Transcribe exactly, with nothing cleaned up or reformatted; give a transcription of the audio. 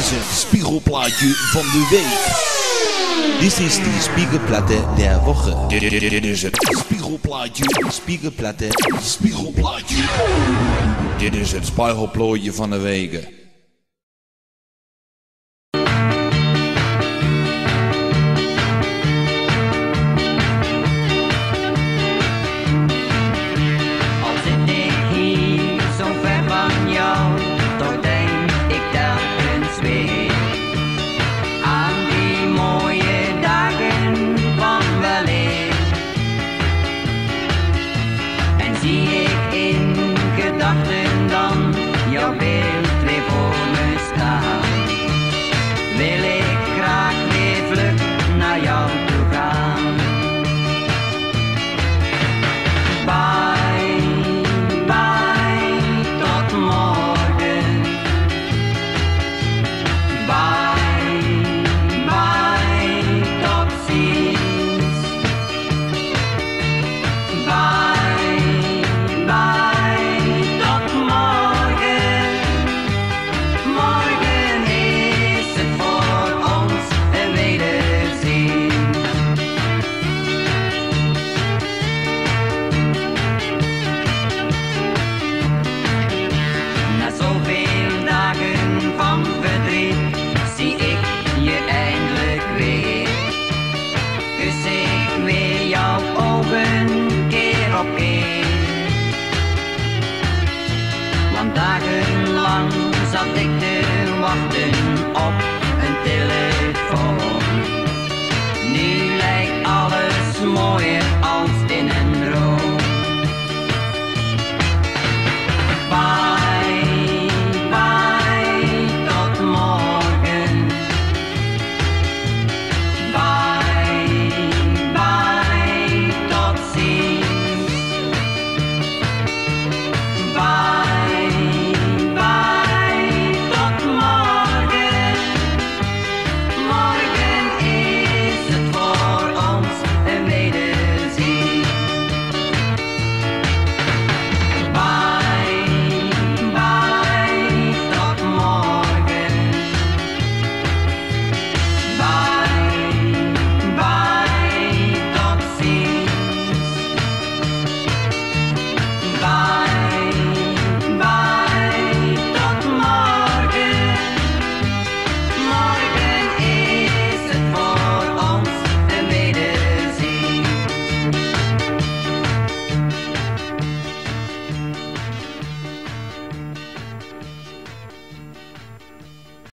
is het spiegelplaatje van de week. Dit is de spiegelplatte der Woche. Dit is het spiegelplaatje, spiegelplatte, spiegelplaatje. Dit is het spiegelplooitje van de week. Dagenlang zat ik te wachten op